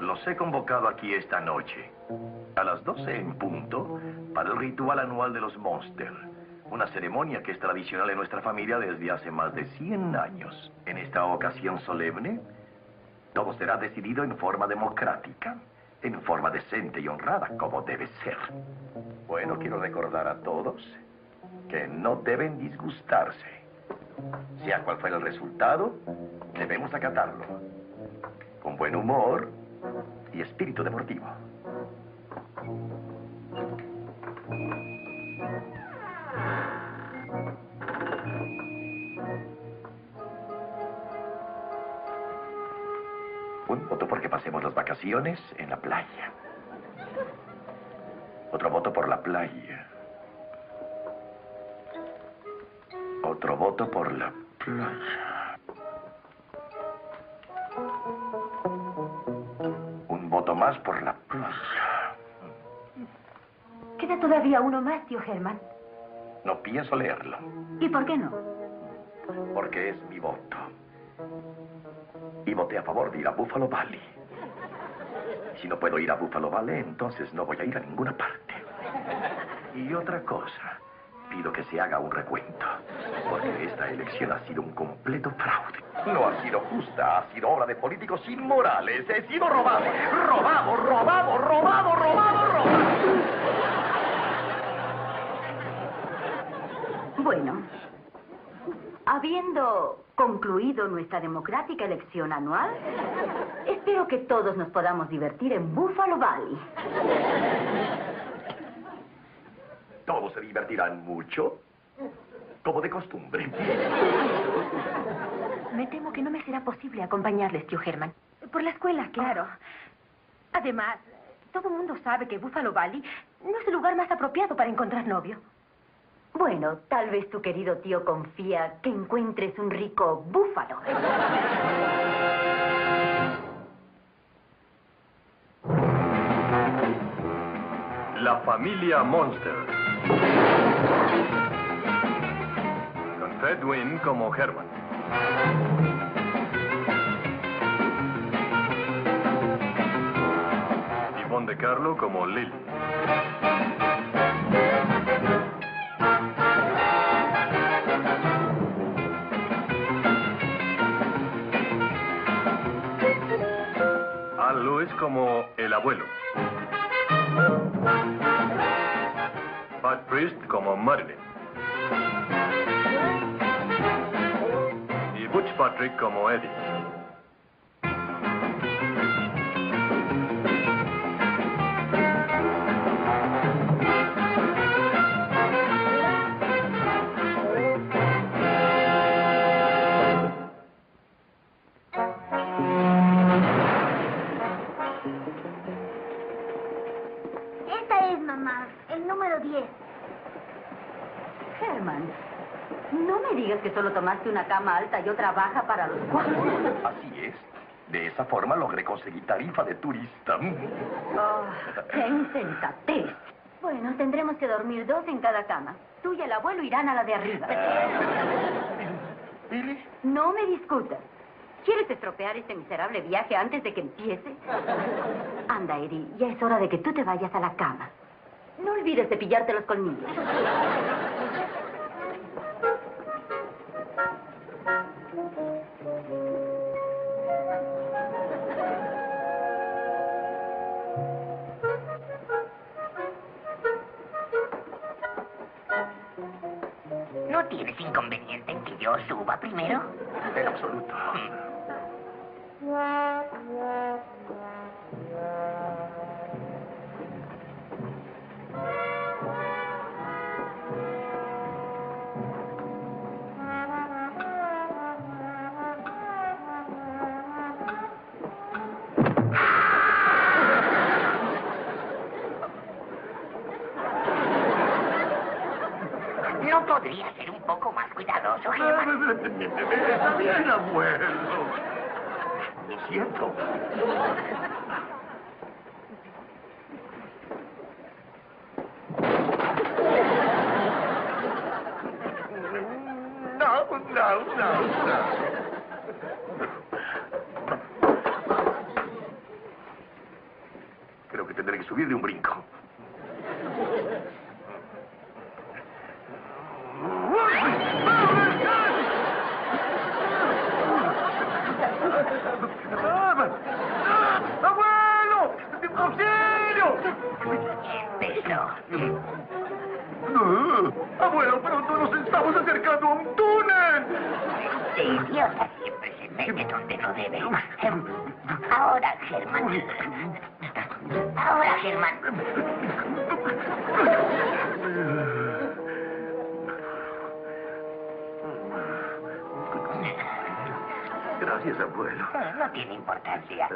Los he convocado aquí esta noche, a las 12 en punto, para el ritual anual de los Monster. Una ceremonia que es tradicional en nuestra familia desde hace más de 100 años. En esta ocasión solemne, todo será decidido en forma democrática, en forma decente y honrada, como debe ser. Bueno, quiero recordar a todos que no deben disgustarse. Sea cual fuera el resultado, debemos acatarlo. Con buen humor y espíritu deportivo. Un voto porque pasemos las vacaciones en la playa. Otro voto por la playa. Otro voto por la playa. Un voto más por la playa. Queda todavía uno más, tío Herman. No pienso leerlo. ¿Y por qué no? Porque es mi voto. Y voté a favor de ir a Buffalo Valley. Si no puedo ir a Buffalo Valley, entonces no voy a ir a ninguna parte. Y otra cosa, pido que se haga un recuento. Porque esta elección ha sido un completo fraude. No ha sido justa, ha sido obra de políticos inmorales. He sido robado. Robado, robado, robado, robado, robado. Bueno, habiendo concluido nuestra democrática elección anual, espero que todos nos podamos divertir en Buffalo Valley. Todos se divertirán mucho, como de costumbre. Me temo que no me será posible acompañarles, tío Herman. Por la escuela, claro. Además, todo el mundo sabe que Buffalo Valley no es el lugar más apropiado para encontrar novio. Bueno, tal vez tu querido tío confía que encuentres un rico búfalo. La familia Monster. Con Fred Wynn como Herman. Yvonne De Carlo como Lily. Al Lewis como el abuelo. Pat Priest como Marilyn. Y Butch Patrick como Eddie. Esta es, mamá, el número 10. Herman, no me digas que solo tomaste una cama alta y otra baja para los cuatro. Así es. De esa forma logré conseguir tarifa de turista. Oh, ¡qué insensatez! Bueno, tendremos que dormir 2 en cada cama. Tú y el abuelo irán a la de arriba. ¿Billy? No me discutas. ¿Quieres estropear este miserable viaje antes de que empiece? Anda, Eddie, ya es hora de que tú te vayas a la cama. No olvides cepillarte los colmillos. ¿No tienes inconveniente en que yo suba primero? En absoluto. ¿No podría ser un poco más cuidadoso, Herman? Está bien, abuelo. Lo siento. No. que subir de un brinco. ¡Abuelo! ¡Auxilio! Empezó. Abuelo, pronto nos estamos acercando a un túnel. Este idiota siempre se mete donde no debe. Ahora, Germán. Ahora, Germán. Gracias, abuelo. No tiene importancia.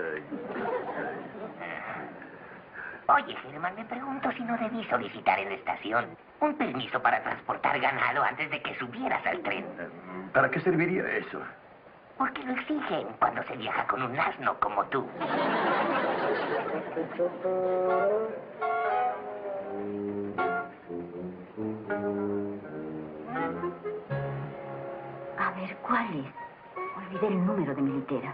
Oye, Germán, me pregunto si no debí solicitar en la estación un permiso para transportar ganado antes de que subieras al tren. ¿Para qué serviría eso? Porque lo exigen cuando se viaja con un asno como tú. A ver, ¿cuál es? Olvidé el número de mi litera.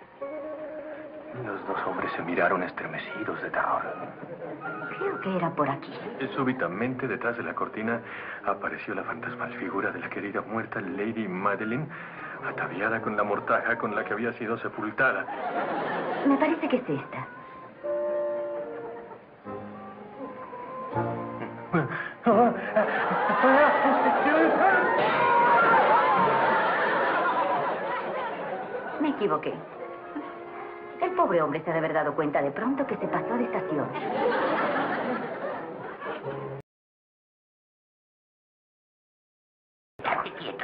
Los dos hombres se miraron estremecidos de terror. Creo que era por aquí. Súbitamente, detrás de la cortina, apareció la fantasmal figura de la querida muerta Lady Madeline, ataviada con la mortaja con la que había sido sepultada. Me parece que es esta. Me equivoqué. El pobre hombre se ha de haber dado cuenta de pronto que se pasó de estación. Estate quieto.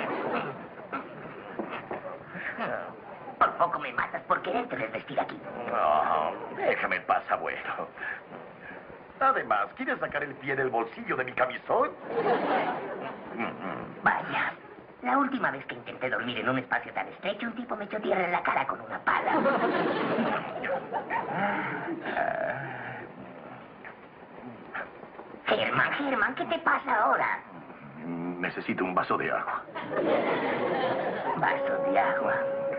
Por poco me matas por quererte desvestir aquí. No, déjame en paz, abuelo. Además, ¿quieres sacar el pie del bolsillo de mi camisón? Vaya. La última vez que intenté dormir en un espacio tan estrecho, un tipo me echó tierra en la cara con una pala. Germán, ¿qué te pasa ahora? Necesito un vaso de agua. Vaso de agua.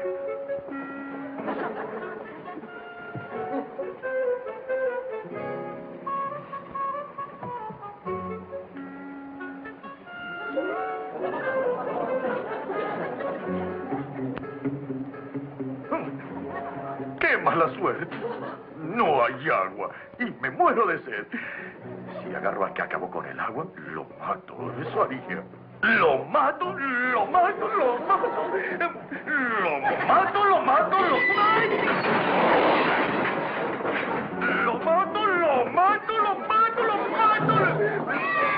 ¡Qué mala suerte! No hay agua y me muero de sed. Si agarro al que acabó con el agua, lo mato. Eso haría. Lo mato, lo mato, lo mato. Lo mato, lo mato, lo mato. Lo mato, lo mato, lo mato, lo mato.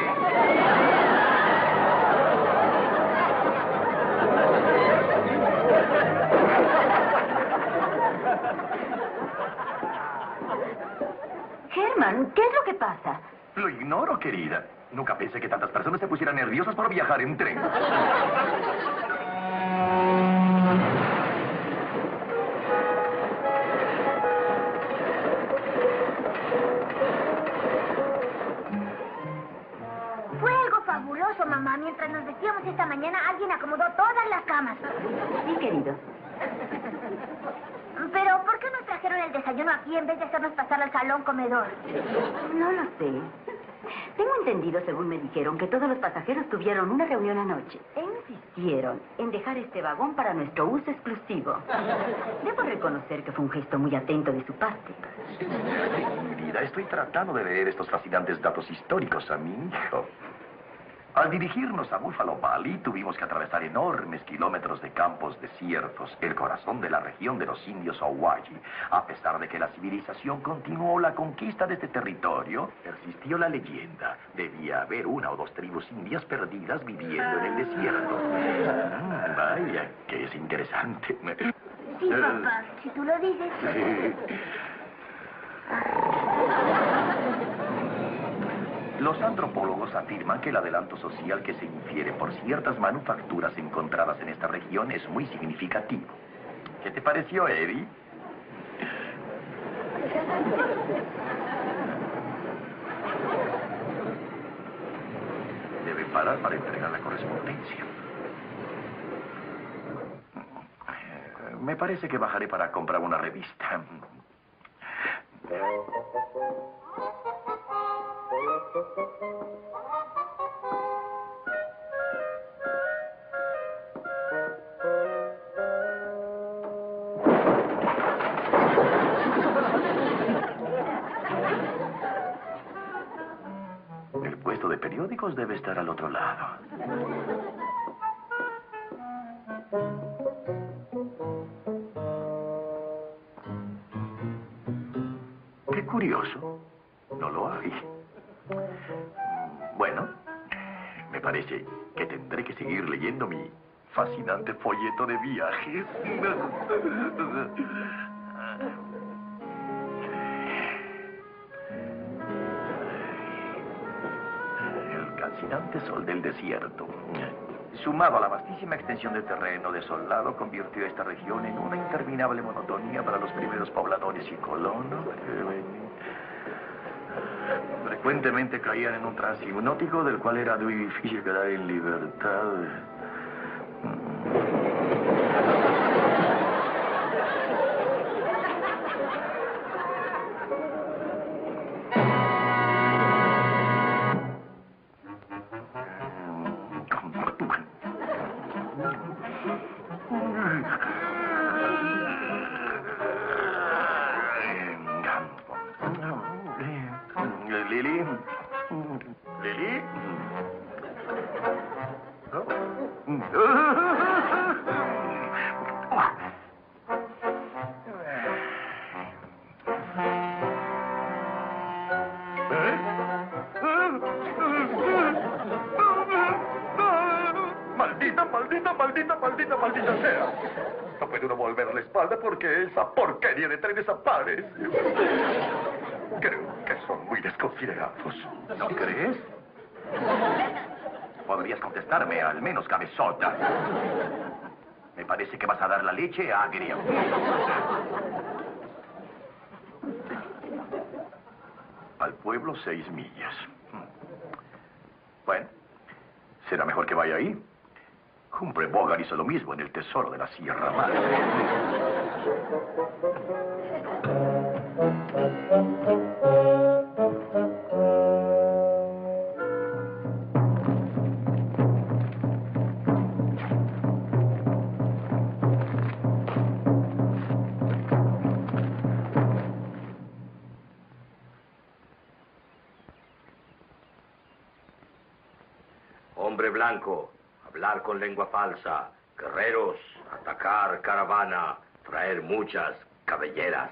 Germán, ¿qué es lo que pasa? Lo ignoro, querida. Nunca pensé que tantas personas se pusieran nerviosas por viajar en tren. Fue algo fabuloso, mamá. Mientras nos vestíamos esta mañana, alguien acomodó todas las camas. Sí, querido. Pero, ¿por qué nos trajeron el desayuno aquí en vez de hacernos pasar al salón comedor? No lo sé. Tengo entendido, según me dijeron, que todos los pasajeros tuvieron una reunión anoche e insistieron en dejar este vagón para nuestro uso exclusivo. Debo reconocer que fue un gesto muy atento de su parte. Mi vida, estoy tratando de leer estos fascinantes datos históricos a mi hijo. Al dirigirnos a Buffalo Valley, tuvimos que atravesar enormes kilómetros de campos desiertos, el corazón de la región de los indios Owaji. A pesar de que la civilización continuó la conquista de este territorio, persistió la leyenda. Debía haber una o dos tribus indias perdidas viviendo en el desierto. Vaya, que es interesante. Sí, papá, si tú lo dices. Los antropólogos afirman que el adelanto social que se infiere por ciertas manufacturas encontradas en esta región es muy significativo. ¿Qué te pareció, Eddie? Debe parar para entregar la correspondencia. Me parece que bajaré para comprar una revista. El puesto de periódicos debe estar al otro lado. Qué curioso. No lo hay. Bueno, me parece que tendré que seguir leyendo mi fascinante folleto de viajes. El calcinante sol del desierto, sumado a la vastísima extensión de terreno desolado, convirtió esta región en una interminable monotonía para los primeros pobladores y colonos. Frecuentemente caían en un trance hipnótico del cual era difícil quedar en libertad. Lili. Lili. Maldita sea. No puede uno volver la espalda porque esa porquería de tren desaparece. Creo que son muy desconsiderados. ¿No crees? Podrías contestarme, al menos, cabezota. Me parece que vas a dar la leche agria. Al pueblo 6 millas. Bueno, será mejor que vaya ahí. Humphrey Bogart hizo lo mismo en El Tesoro de la Sierra Madre. Hombre blanco. Hablar con lengua falsa, guerreros, atacar caravana, traer muchas cabelleras.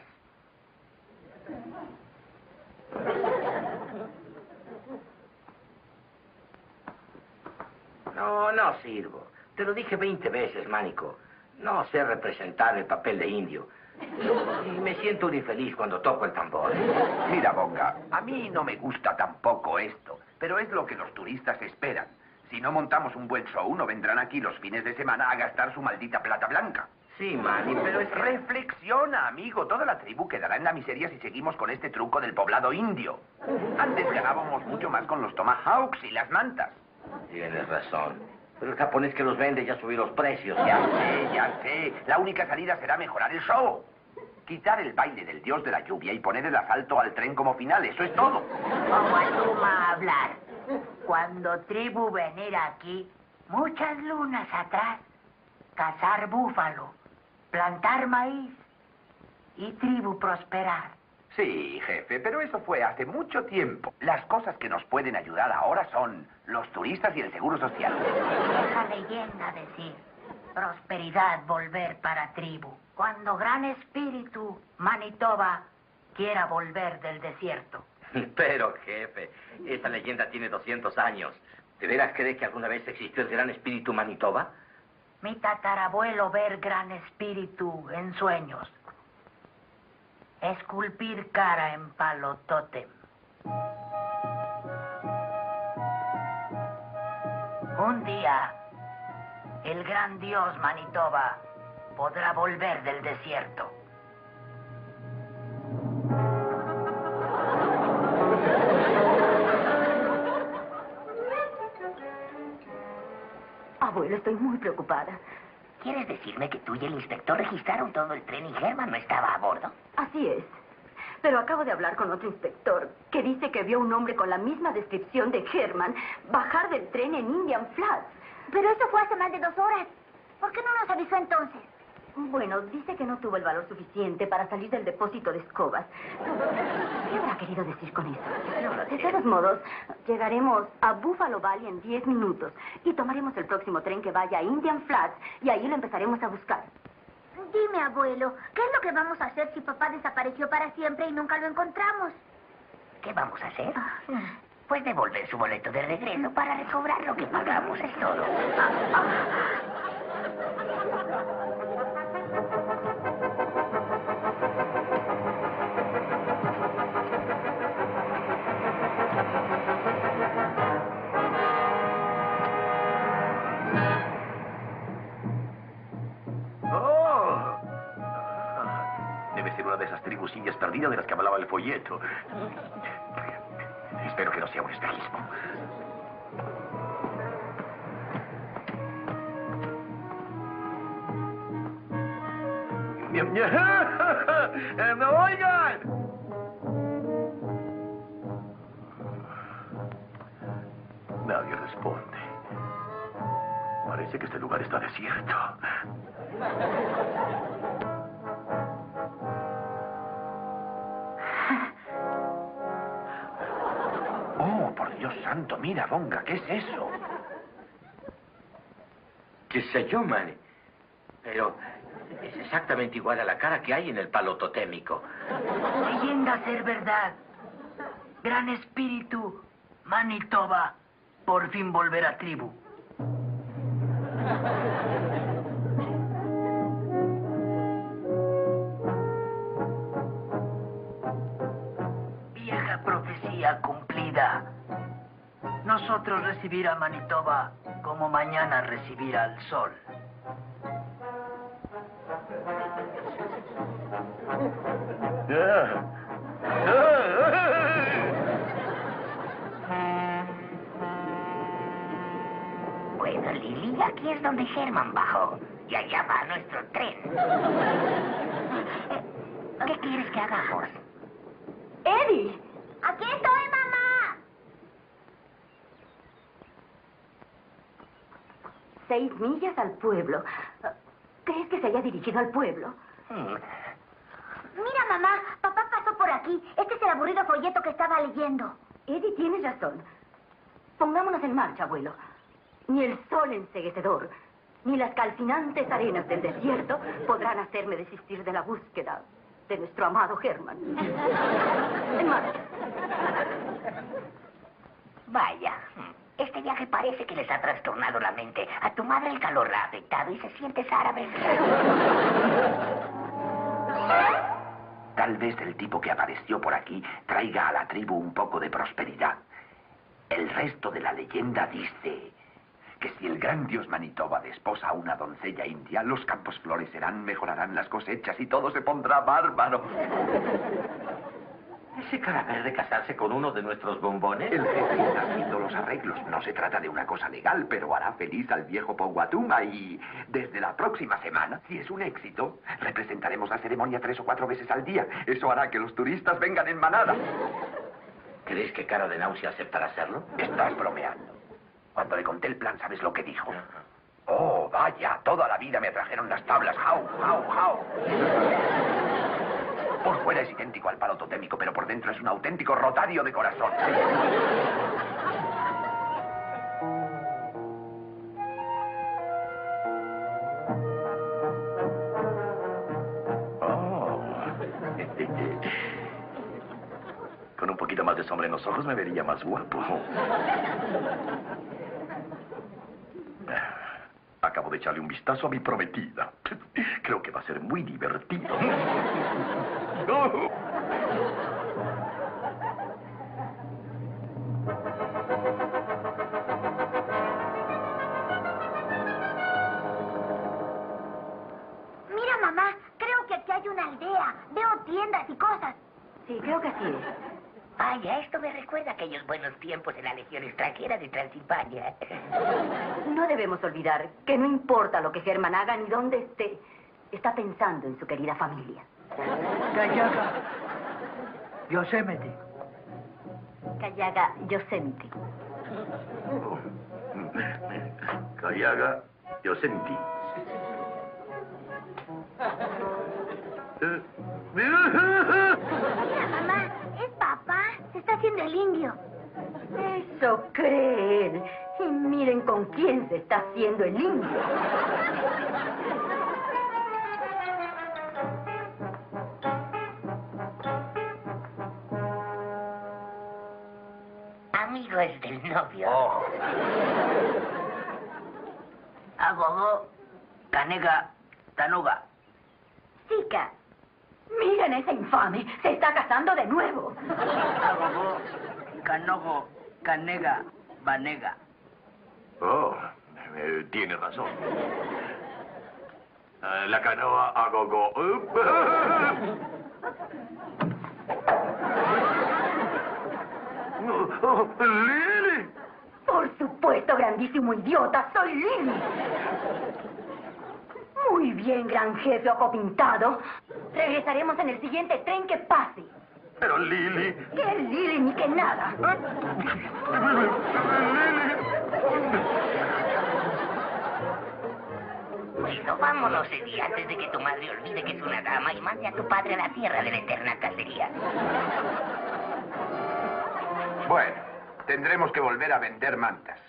No sirvo. Te lo dije 20 veces, Mánico. No sé representar el papel de indio. Y me siento un infeliz cuando toco el tambor. Mira, Bonga, a mí no me gusta tampoco esto, pero es lo que los turistas esperan. Si no montamos un buen show, no vendrán aquí los fines de semana a gastar su maldita plata blanca. Sí, Manny, pero es que... Reflexiona, amigo. Toda la tribu quedará en la miseria si seguimos con este truco del poblado indio. Antes ganábamos mucho más con los tomahawks y las mantas. Tienes razón. Pero el japonés que los vende ya subió los precios. Ya sé. La única salida será mejorar el show. Quitar el baile del dios de la lluvia y poner el asalto al tren como final. Eso es todo. ¿Cómo asuma hablar? Cuando tribu venir aquí, muchas lunas atrás, cazar búfalo, plantar maíz y tribu prosperar. Sí, jefe, pero eso fue hace mucho tiempo. Las cosas que nos pueden ayudar ahora son los turistas y el seguro social. Esa leyenda decir, prosperidad volver para tribu. Cuando Gran Espíritu, Manitoba, quiera volver del desierto. Pero, jefe, esa leyenda tiene 200 años. ¿De veras cree que alguna vez existió el Gran Espíritu Manitoba? Mi tatarabuelo ver Gran Espíritu en sueños. Esculpir cara en palo tótem. Un día, el gran dios Manitoba podrá volver del desierto. Abuelo, estoy muy preocupada. ¿Quieres decirme que tú y el inspector registraron todo el tren y Herman no estaba a bordo? Así es. pero acabo de hablar con otro inspector que dice que vio un hombre con la misma descripción de Herman bajar del tren en Indian Flats. Pero eso fue hace más de 2 horas. ¿Por qué no nos avisó entonces? Bueno, dice que no tuvo el valor suficiente para salir del depósito de escobas. ¿Qué habrá querido decir con eso? De todos modos, llegaremos a Buffalo Valley en 10 minutos y tomaremos el próximo tren que vaya a Indian Flats y ahí lo empezaremos a buscar. Dime, abuelo, ¿qué es lo que vamos a hacer si papá desapareció para siempre y nunca lo encontramos? ¿Qué vamos a hacer? Pues devolver su boleto de regreso para recobrar lo que pagamos, es todo. Debe ser una de esas tribus indias perdidas de las que hablaba el folleto. Espero que no sea un espejismo. ¡No oigan! Nadie responde. Parece que este lugar está desierto. Oh, por Dios santo, mira, Bonga, ¿qué es eso? ¿Qué sé yo, Manny? Pero es exactamente igual a la cara que hay en el palo totémico. Leyenda ser verdad. Gran espíritu, Manitoba, por fin volver a tribu. Vieja profecía cumplida. Nosotros recibir a Manitoba como mañana recibir al sol. Bueno, Lily, aquí es donde Herman bajó. Y allá va nuestro tren. ¿Qué quieres que hagamos? ¡Eddie! ¡Aquí estoy, mamá! 6 millas al pueblo. ¿Crees que se haya dirigido al pueblo? Mira, mamá, papá pasó por aquí. Este es el aburrido folleto que estaba leyendo. Eddie, tienes razón. Pongámonos en marcha, abuelo. Ni el sol enceguecedor, ni las calcinantes arenas del desierto podrán hacerme desistir de la búsqueda de nuestro amado Herman. En marcha. Vaya, este viaje parece que les ha trastornado la mente. A tu madre el calor la ha afectado y se siente árabe. Tal vez el tipo que apareció por aquí traiga a la tribu un poco de prosperidad. El resto de la leyenda dice que si el gran dios Manitoba desposa a una doncella india, los campos florecerán, mejorarán las cosechas y todo se pondrá bárbaro. ¿Ese cara verde casarse con uno de nuestros bombones? El jefe está haciendo los arreglos. No se trata de una cosa legal, pero hará feliz al viejo Powatuma y desde la próxima semana, si es un éxito, representaremos la ceremonia 3 o 4 veces al día. Eso hará que los turistas vengan en manada. ¿Crees que Cara de Náusea aceptará hacerlo? Estás bromeando. Cuando le conté el plan, ¿sabes lo que dijo? Oh, vaya, toda la vida me atrajeron las tablas. ¡Jau, jau, jau! Por fuera es idéntico al palo totémico, pero por dentro es un auténtico rotario de corazón. Oh. Con un poquito más de sombra en los ojos me vería más guapo. Acabo de echarle un vistazo a mi prometida. Creo que va a ser muy divertido. Mira, mamá, creo que aquí hay una aldea. Veo tiendas y cosas. Sí, creo que así es. Vaya, esto me recuerda a aquellos buenos tiempos en la Legión extranjera de Transilvania. No debemos olvidar que no importa lo que Herman haga ni dónde esté, está pensando en su querida familia. Gallaga, Yosemite. Callaga Yosemite. Cayaga Yosemite. Mamá, es papá. Se está haciendo el indio. Eso cree él. Y miren con quién se está haciendo el indio. Amigo es del novio. Oh. Agogo, canega, tanuga. Chica, miren a ese infame. Se está casando de nuevo. Agogo, canogo, canega, banega. Oh, tiene razón. La canoa a gogo. ¡Lili! Por supuesto, grandísimo idiota. Soy Lili. Muy bien, gran jefe ojo pintado. Regresaremos en el siguiente tren que pase. Pero Lili... ¿Qué Lili ni que nada? Bueno, vámonos, Eddie, antes de que tu madre olvide que es una dama y mande a tu padre a la tierra de la eterna caldería. Bueno, tendremos que volver a vender mantas.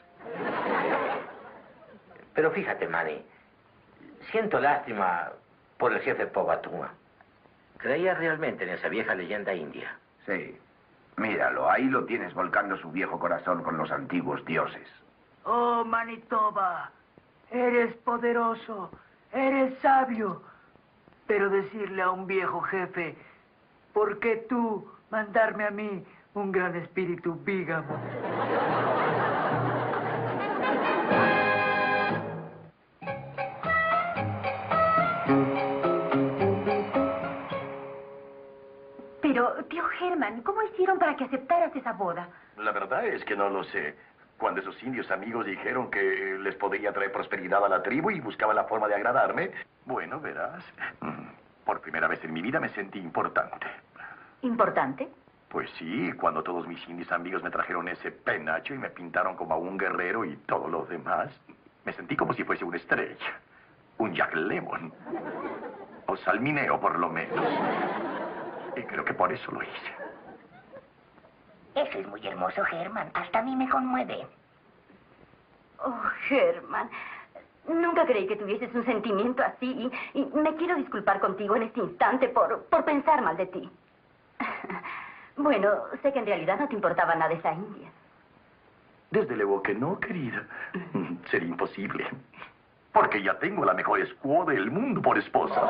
Pero fíjate, Manny, siento lástima por el jefe Pobatuma. Creía realmente en esa vieja leyenda india. Sí. Míralo, ahí lo tienes volcando su viejo corazón con los antiguos dioses. Oh, Manitoba, eres poderoso, eres sabio. Pero decirle a un viejo jefe, ¿por qué tú mandarme a mí un gran espíritu bígamo? Pero, tío Germán, ¿cómo hicieron para que aceptaras esa boda? La verdad es que no lo sé. Cuando esos indios amigos dijeron que les podría traer prosperidad a la tribu y buscaban la forma de agradarme, bueno, verás, por primera vez en mi vida me sentí importante. ¿Importante? Pues sí, cuando todos mis indios amigos me trajeron ese penacho y me pintaron como a un guerrero y todo lo demás, me sentí como si fuese una estrella, un Jack Lemmon, o Salmineo por lo menos. Y creo que por eso lo hice. Eso es muy hermoso, Germán. Hasta a mí me conmueve. Oh, Germán, nunca creí que tuvieses un sentimiento así y me quiero disculpar contigo en este instante por pensar mal de ti. Bueno, sé que en realidad no te importaba nada esa india. Desde luego que no, querida. Sería imposible. Porque ya tengo la mejor squaw del mundo por esposa.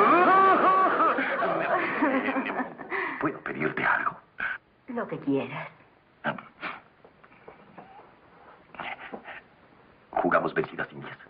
¿Puedo pedirte algo? Lo que quieras. Jugamos vencidas indias.